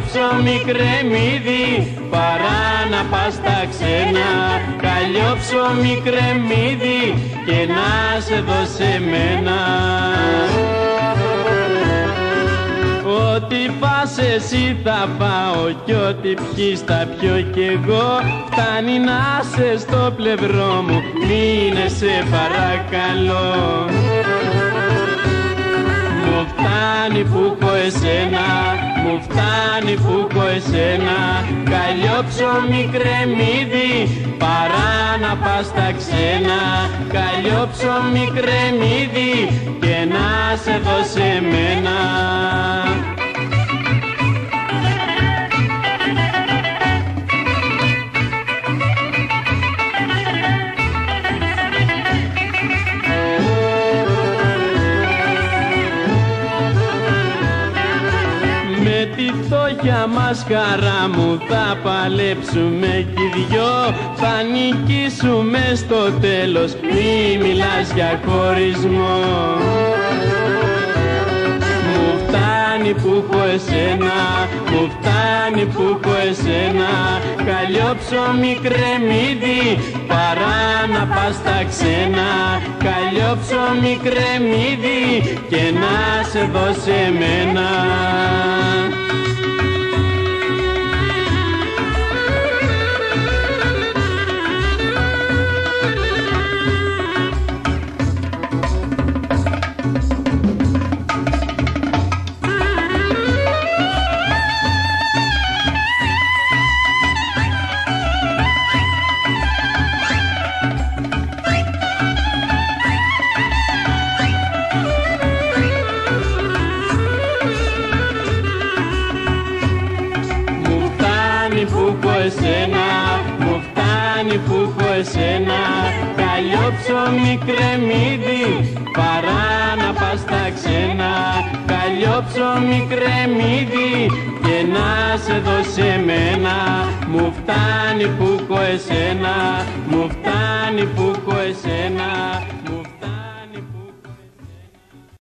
ψωμί κρεμμύδι, παρά να πας στα ξένα. Καλλιό ψωμί κρεμμύδι και να σε δω σε μένα. Ό,τι πας εσύ θα πάω κι ό,τι πιείς θα πιω κι εγώ. Φτάνει να σε στο πλευρό μου, μείνε σε παρακαλώ. Μου φτάνει που έχω εσένα, μου φτάνει που έχω εσένα. Καλλιό ψωμί κρεμμύδι, παρά να πας στα ξένα. Καλλιό ψωμί κρεμμύδι και να σε δω σε μένα. Με τη φτώχεια μας χαρά μου θα παλέψουμε κι οι δυο. Θα νικήσουμε στο τέλος, μη μιλάς για χωρισμό. Μου φτάνει που έχω εσένα, μου φτάνει που έχω εσένα. Καλλιό ψωμί κρεμμύδι, παρά να πας στα ξένα. Καλλιό ψωμί κρεμμύδι και να σε δω σε μένα. Που έχω εσένα, μου φτάνει που έχω εσένα. Καλλιό ψωμί κρεμμύδι, παρά να πας στα ξένα. Καλλιό ψωμί κρεμμύδι και να σε δω σε μένα. Μου φτάνει που έχω εσένα, μου φτάνει που έχω εσένα.